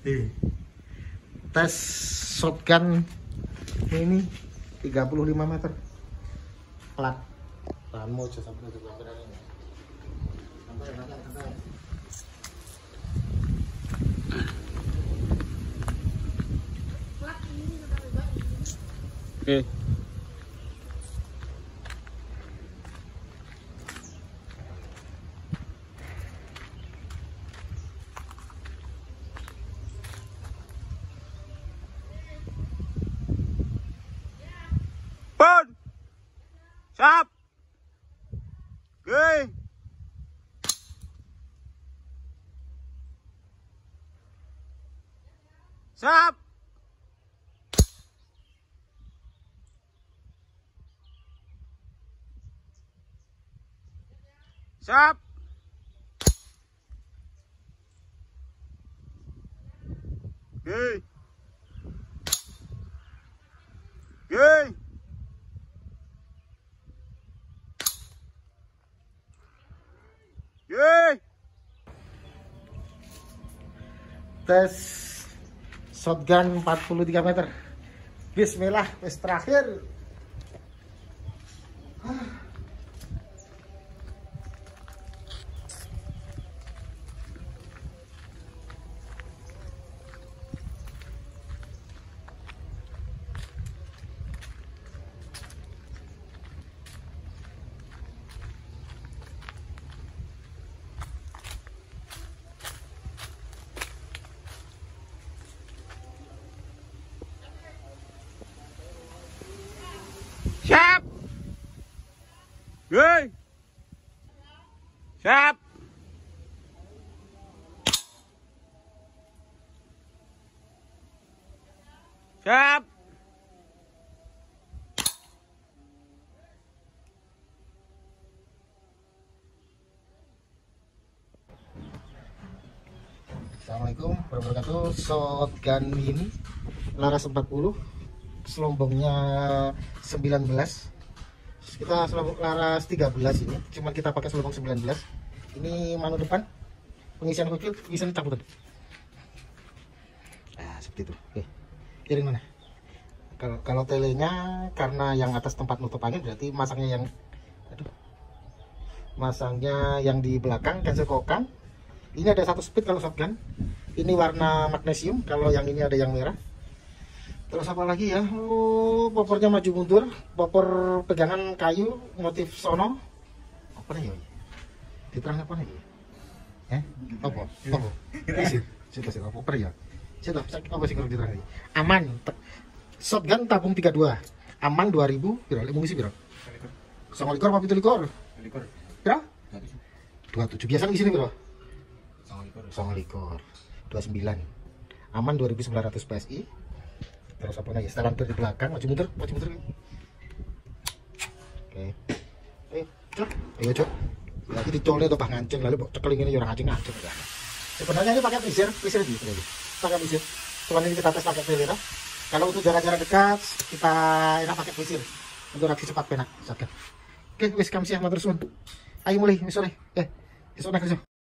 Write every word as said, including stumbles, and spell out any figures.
Nih, tes shotgun ini tiga puluh lima meter plat. Tahan mau sampai ke belakang ini. Santai, santai, santai. Oke. Pun. Siap. Oke. Siap. Siap. Oke. Oke. Oke. Tes shotgun empat puluh tiga meter. Bismillah, tes terakhir. Siap. Oke. Siap. Siap. Assalamualaikum warahmatullahi wabarakatuh. Shotgun ini laras empat puluh, selombongnya sembilan belas. Kita selombong laras tiga belas ini, cuman kita pakai selombong sembilan belas. Ini manu depan, pengisian quick fill bisa dicabut. Nah, seperti itu. Oke. Kiring mana? Kalau kalau telenya karena yang atas tempat nutup angin, berarti masangnya yang aduh. Masangnya yang di belakang cancel kokang. Ini ada satu speed kalau shotgun. Ini warna magnesium, kalau yang ini ada yang merah. Terus apa lagi ya? Oh, popornya maju mundur, popor pegangan kayu motif sono. Apa nih? Diterang apa nih? Eh? Apa? Apa? Isi. Situ situ popor ya. Situ apa sih kalau diterang? Aman. Shotgun tabung tiga puluh dua. Aman dua ribu, piro? Mengisi piro? Songo likur apa pitu likur? Likur. Piro? dua puluh tujuh. Biasa di sini piro? Songo likur. Songo likur. dua puluh sembilan. Aman dua ribu sembilan ratus P S I. Terus apa lagi? Setelan di belakang, maju mundur, maju mundur. Oke. Ayo, cok. Ayo, cok. Lagi dicolnya tuh pak ngancing, lalu cekeling ini orang ngancing ngancing ya. Sebenarnya ini pakai visir, visir gitu ini. Pakai visir. Cuman ini kita tes pakai visir. Kalau untuk jarak-jarak dekat, kita enak pakai visir. Untuk reaksi cepat penak. Oke, wis kamsiah matur suwun. Ayo mulai, wis sore. Eh, wis sore kerja.